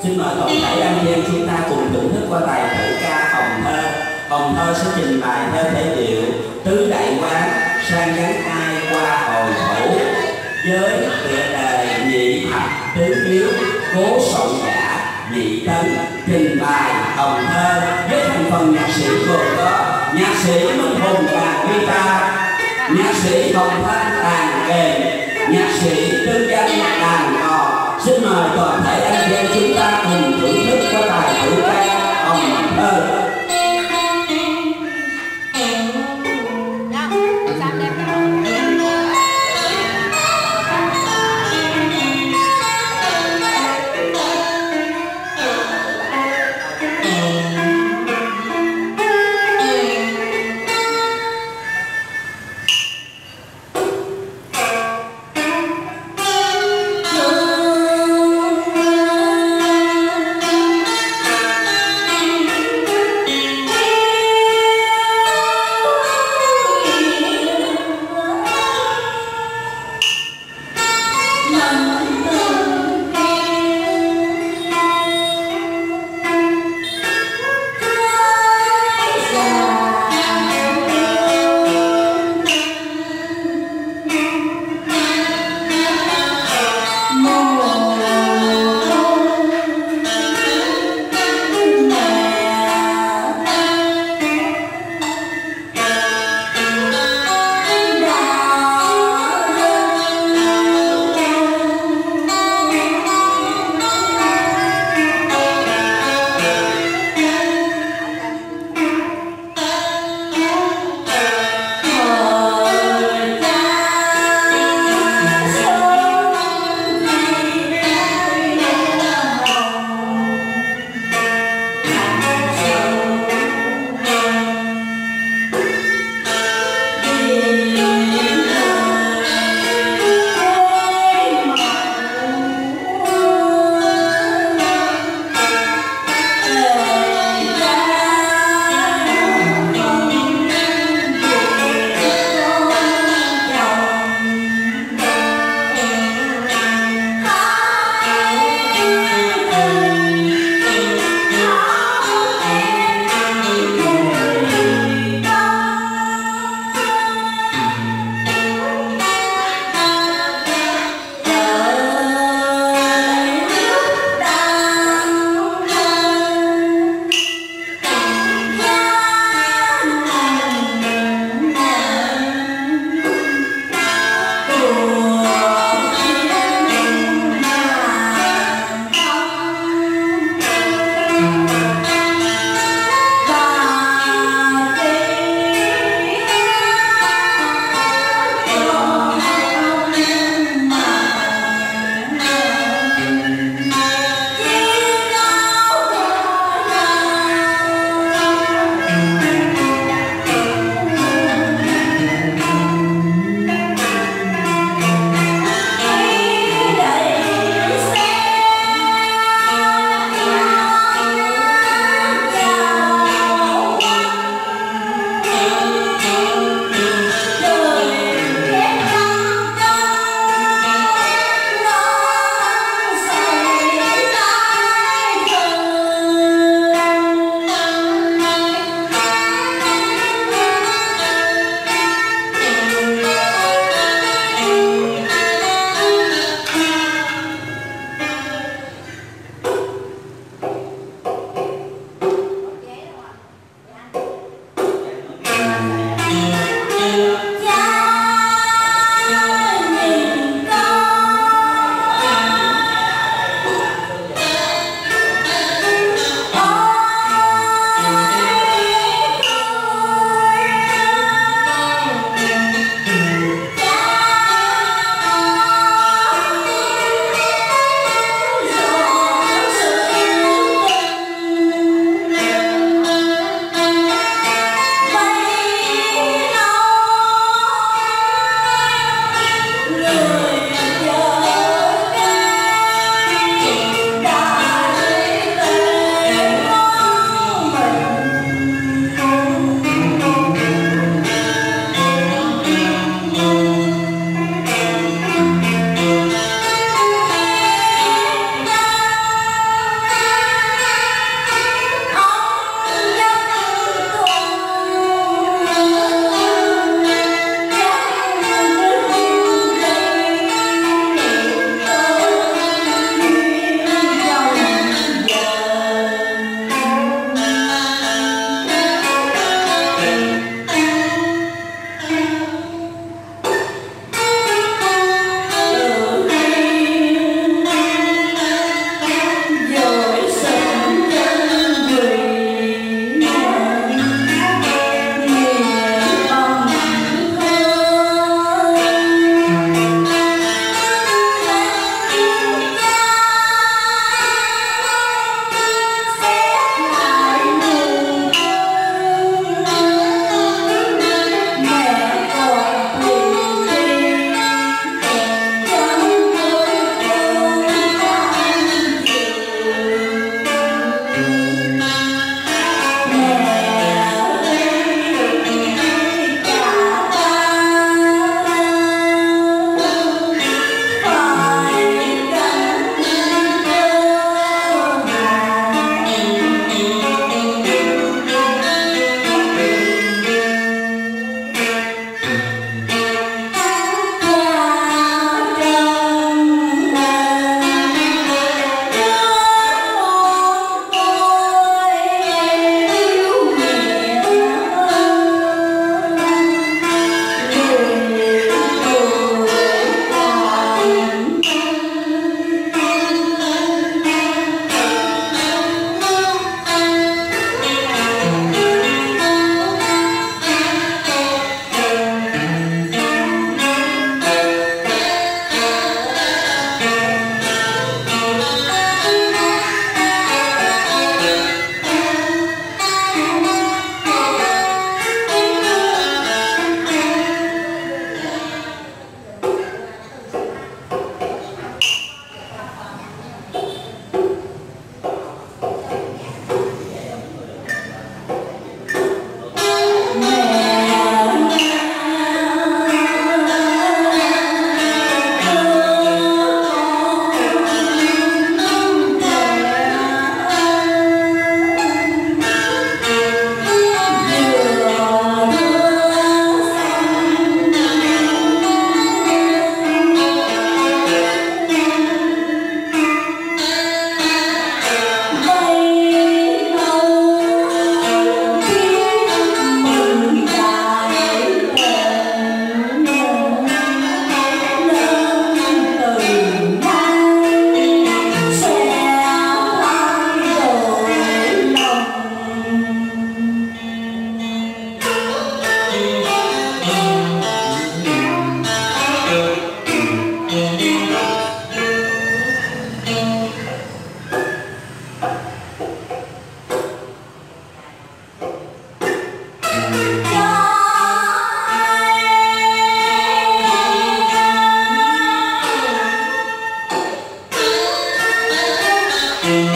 Xin mời toàn thể anh chị em chúng ta cùng thưởng thức qua bài thơ ca Hồng Thơ. Hồng Thơ sẽ trình bày theo thể điệu tứ đại quán sang gắn ai qua hồi thủ, với tựa đề nhị thập tứ hiếu cố sậu giả nhị tấn, trình bày Hồng Thơ với thành phần nhạc sĩ gồm có nhạc sĩ Minh Hùng đàn guitar, nhạc sĩ Hồng Thanh đàn kèn, nhạc sĩ Trương Danh đàn cò. Xin mời toàn thể anh chị em chúng ta cùng thưởng thức qua bài thử ca Hồng Thơ. Cho